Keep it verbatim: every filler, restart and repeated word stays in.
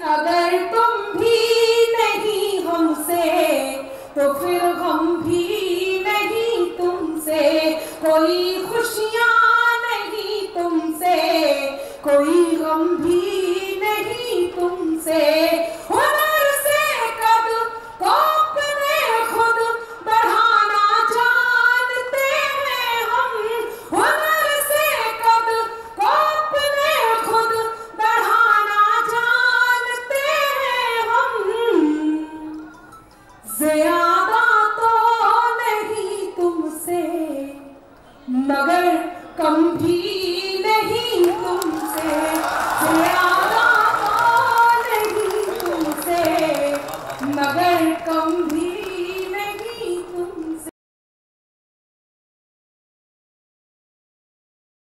अगर तुम भी नहीं हमसे तो फिर हम भी नहीं तुमसे, कोई खुशियाँ नहीं तुमसे, कोई गम भी नहीं तुमसे।